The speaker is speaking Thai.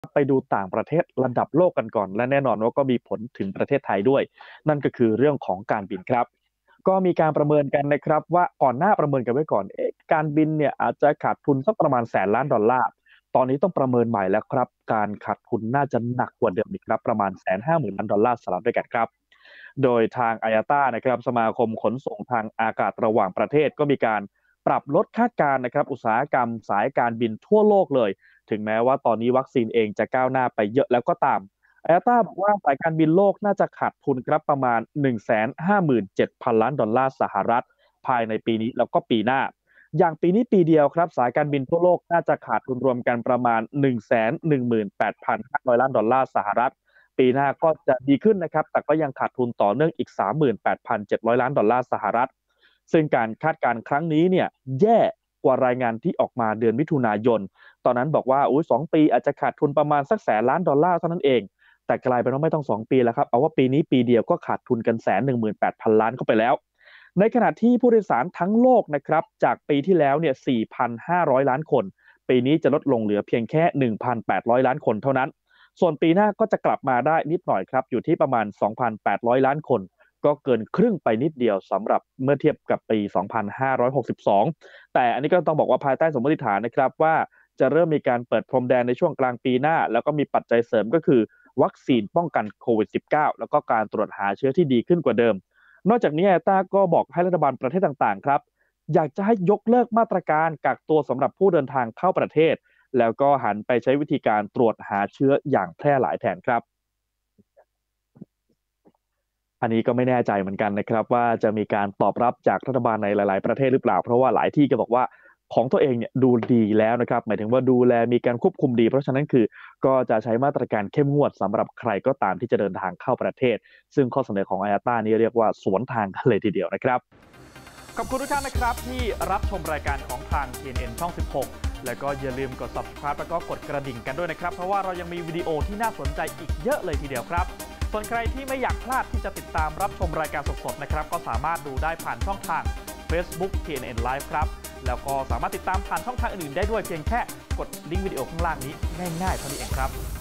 ไปดูต่างประเทศระดับโลกกันก่อนและแน่นอนว่าก็มีผลถึงประเทศไทยด้วยนั่นก็คือเรื่องของการบินครับก็มีการประเมินกันนะครับว่าก่อนหน้าประเมินกันไว้ก่อนการบินเนี่ยอาจจะขาดทุนสักประมาณ100,000,000,000 ดอลลาร์ตอนนี้ต้องประเมินใหม่แล้วครับการขาดทุนน่าจะหนักกว่าเดิมอีกครับประมาณ150,000,000 ดอลลาร์สหรัฐด้วยกันครับโดยทาง IATA นะครับสมาคมขนส่งทางอากาศระหว่างประเทศก็มีการปรับลดคาดการณ์นะครับอุตสาหกรรมสายการบินทั่วโลกเลย ถึงแม้ว่าตอนนี้วัคซีนเองจะก้าวหน้าไปเยอะแล้วก็ตามไออาต้าบอกว่าสายการบินโลกน่าจะขาดทุนครับประมาณ157,000,000,000 ดอลลาร์สหรัฐภายในปีนี้แล้วก็ปีหน้าอย่างปีนี้ปีเดียวครับสายการบินทั่วโลกน่าจะขาดทุนรวมกันประมาณ118,500 ล้านดอลลาร์สหรัฐปีหน้าก็จะดีขึ้นนะครับแต่ก็ยังขาดทุนต่อเนื่องอีก38,700 ล้านดอลลาร์สหรัฐซึ่งการคาดการณ์ครั้งนี้เนี่ยแย่กว่ารายงานที่ออกมาเดือนมิถุนายน ตอนนั้นบอกว่า2 ปีอาจจะขาดทุนประมาณสัก100,000,000,000 ดอลลาร์เท่านั้นเองแต่กลายเป็นว่าไม่ต้อง2 ปีแล้วครับเอาว่าปีนี้ปีเดียวก็ขาดทุนกัน118,000 ล้านเข้าไปแล้วในขณะที่ผู้โดยสารทั้งโลกนะครับจากปีที่แล้วเนี่ย4,500 ล้านคนปีนี้จะลดลงเหลือเพียงแค่1,800 ล้านคนเท่านั้นส่วนปีหน้าก็จะกลับมาได้นิดหน่อยครับอยู่ที่ประมาณ2,800 ล้านคนก็เกินครึ่งไปนิดเดียวสำหรับเมื่อเทียบกับปี2562แต่อันนี้ก็ต้องบอกว่าภายใต้สมมติฐานนะครับว่าจะเริ่มมีการเปิดพรมแดนในช่วงกลางปีหน้าแล้วก็มีปัจจัยเสริมก็คือวัคซีนป้องกันโควิด -19 แล้วก็การตรวจหาเชื้อที่ดีขึ้นกว่าเดิมนอกจากนี้ต้าก็บอกให้รัฐบาลประเทศต่างๆครับอยากจะให้ยกเลิกมาตรการกักตัวสำหรับผู้เดินทางเข้าประเทศแล้วก็หันไปใช้วิธีการตรวจหาเชื้ออย่างแพร่หลายแทนครับอันนี้ก็ไม่แน่ใจเหมือนกันนะครับว่าจะมีการตอบรับจากรัฐบาลในหลายๆประเทศหรือเปล่าเพราะว่าหลายที่ก็บอกว่าของตัวเองเนี่ยดูดีแล้วนะครับหมายถึงว่าดูแลมีการควบคุมดีเพราะฉะนั้นคือก็จะใช้มาตรการเข้มงวดสำหรับใครก็ตามที่จะเดินทางเข้าประเทศซึ่งข้อเสนอของ IATA นี่เรียกว่าสวนทางกันเลยทีเดียวนะครับขอบคุณทุกท่านนะครับที่รับชมรายการของทาง TNN ช่อง 16 แล้วก็อย่าลืมกด subscribe แล้วก็กดกระดิ่งกันด้วยนะครับเพราะว่าเรายังมีวิดีโอที่น่าสนใจอีกเยอะเลยทีเดียวครับส่วนใครที่ไม่อยากพลาดที่จะติดตามรับชมรายการสดๆนะครับก็สามารถดูได้ผ่านช่องทาง Facebook TNN Live ครับแล้วก็สามารถติดตามผ่านช่องทางอื่นๆได้ด้วยเพียงแค่กดลิงก์วิดีโอข้างล่างนี้ง่ายๆเท่านี้เองครับ